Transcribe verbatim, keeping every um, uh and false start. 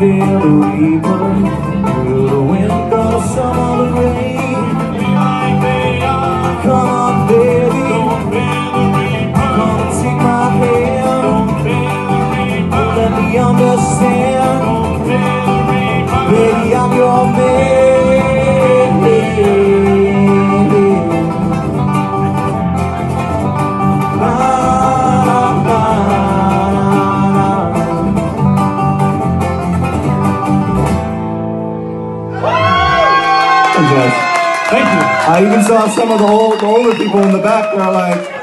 feel the reaper, feel the wind, gonna summer the rain. Come on, baby, come and take my hand, let me understand, baby, I'm your man. Thank you. I even saw some of the, old, the older people in the back. They're like,